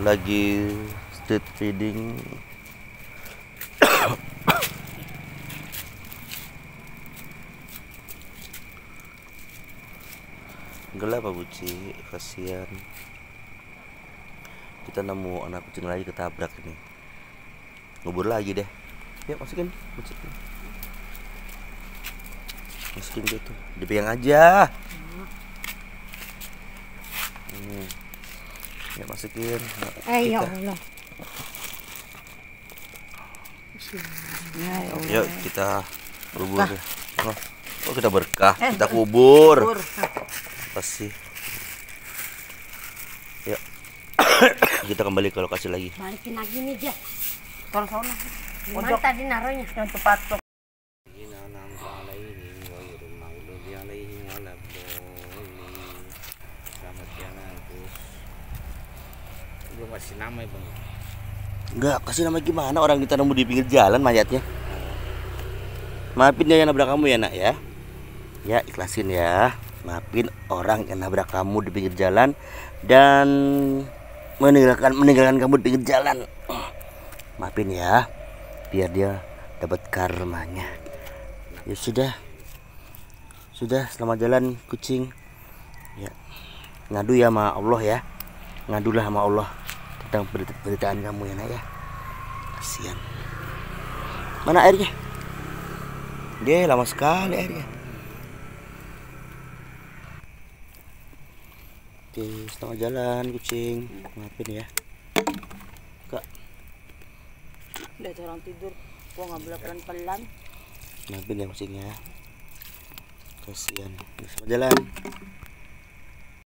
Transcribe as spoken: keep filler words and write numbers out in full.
lagi street feeding. Gelap Pak Buci, kasihan. Kita nemu anak kucing lagi ketabrak ini. Ngubur lagi deh. Yuk masukin, masukin. Masukin gitu. Dipegang aja. Hmm. Ya masukin. Eh ya Allah. Ya Allah. Yuk kita kubur. Oh, oh kita berkah, eh, kita kubur. kubur. Pasti. Yuk. Kita kembali ke lokasi lagi. Balikin lagi nih, Ja. Tolong-tolong. Gimana tadi naruhnya? Yang tepat tuh. Selamat jalan terus. Belum kasih nama ya Bang? Enggak, kasih nama gimana? Orang kita nemu di pinggir jalan mayatnya. Maafin ya yang nabrak kamu ya nak ya. Ya ikhlasin ya. Maafin orang yang nabrak kamu di pinggir jalan dan meninggalkan meninggalkan kamu di pinggir jalan. Maafin ya, biar dia dapat karmanya. Ya sudah, sudah selamat jalan kucing. Ya, ngadu ya sama Allah ya, ngadulah sama Allah tentang penderitaan kamu ya nak ya. Kasihan. Mana airnya? Dia lama sekali airnya. Oke, selamat jalan kucing. Maafin ya. Kak. Udah orang tidur, gua nggak boleh pelan-pelan. Maafin ya kucingnya. Kasihan. Selamat jalan.